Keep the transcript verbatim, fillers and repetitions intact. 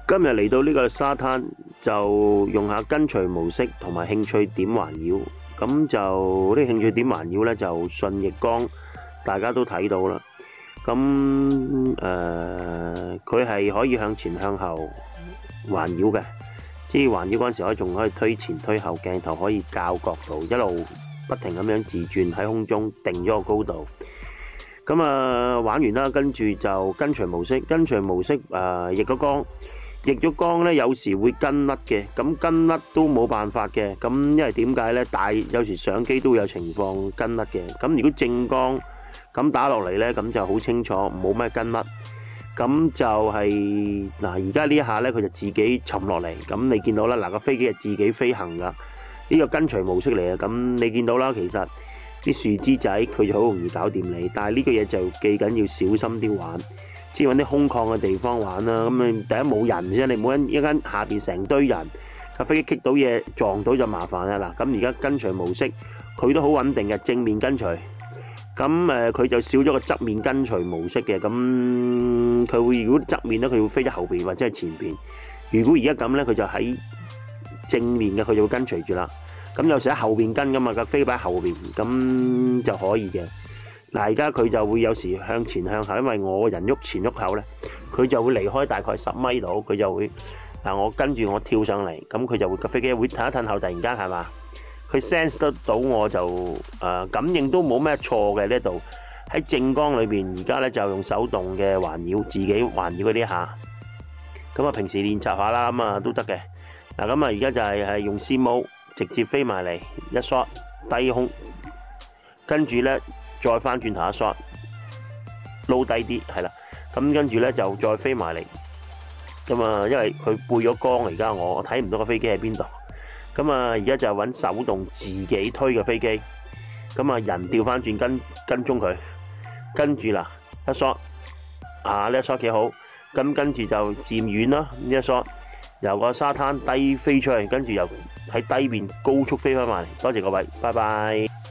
今日嚟到呢個沙灘，就用下跟隨模式同埋興趣點環繞。咁就呢興趣點環繞呢，就順逆光，大家都睇到啦。咁誒，佢係可以向前向後環繞嘅，即係環繞嗰陣時，可以仲可以推前推後，鏡頭可以校角度，一路不停咁樣自轉喺空中定咗個高度。咁啊玩完啦，跟住就跟隨模式，跟隨模式誒逆咗光，逆咗光咧有時會跟甩嘅，咁跟甩都冇辦法嘅，咁因為點解咧？大有時相機都有情況跟甩嘅，咁如果正光咁打落嚟咧，咁就好清楚，冇咩跟甩。咁就係嗱，而家呢一下咧，佢就自己沉落嚟，咁你見到啦，嗱個飛機係自己飛行噶，呢個跟隨模式嚟嘅，咁你見到啦，其實。啲樹枝仔佢就好容易搞掂你，但係呢個嘢就記緊要小心啲玩，即係揾啲空曠嘅地方玩啦。咁你第一冇人啫，你冇一一間下邊成堆人，架飛機棘到嘢撞到就麻煩啦。嗱，咁而家跟隨模式佢都好穩定嘅，正面跟隨。咁誒佢就少咗個側面跟隨模式嘅，咁佢會如果側面咧，佢會飛咗後邊或者係前邊。如果而家咁咧，佢就喺正面嘅，佢就會跟隨住啦。咁有時喺後邊跟噶嘛，架飛機喺後邊，咁就可以嘅。嗱，而家佢就會有時向前向後，因為我人喐前喐後咧，佢就會離開大概十米度，佢就會嗱我跟住我跳上嚟，咁佢就會架飛機會褪一褪後，突然間係嘛，佢 sense 得到我就誒、呃、感應都冇咩錯嘅呢度。喺正光裏邊，而家咧就用手動嘅環繞，自己環繞嗰啲下。咁啊，平時練習下啦，咁啊都得嘅。嗱，咁啊而家就係係用 Cmo。直接飛埋嚟一 shot 低空，跟住咧再翻轉頭一 shot 撈低啲，係啦。咁跟住咧就再飛埋嚟。咁啊，因為佢背咗光，而家我睇唔到個飛機喺邊度。咁啊，而家就揾手動自己推嘅飛機。咁啊，人調翻轉跟跟蹤佢，跟住嗱一 shot 啊呢一 shot 幾好。咁跟住就漸遠啦，呢一 shot 由個沙灘低飛出去，跟住又喺低邊高速飛翻埋嚟，多謝各位，拜拜。